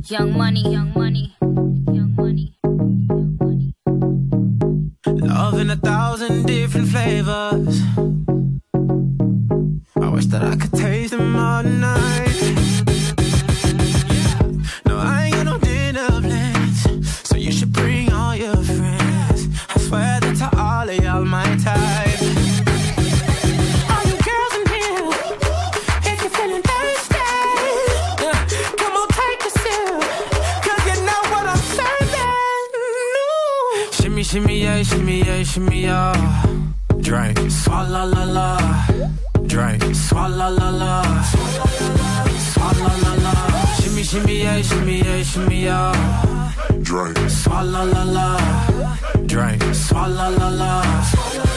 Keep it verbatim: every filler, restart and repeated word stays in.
Young money, young money, young money, young money. Love in a thousand different flavors. I wish that I could taste them all night. No, I ain't got no dinner plans, so you should bring all your friends. I swear that to all of y'all my type. All you girls in here, if you're feeling thirsty, yeah, come on, take a sip, 'cause you know what I'm serving. No. Shimmy, shimmy, yeah, shimmy, yeah, shimmy, yeah. Drink, swalla la la. Drink, swalla la la. Swalla la la. Shimmy, shimmy, yeah, shimmy, yeah, shimmy, yeah. Drink, swalla la la. Drink, swalla la la.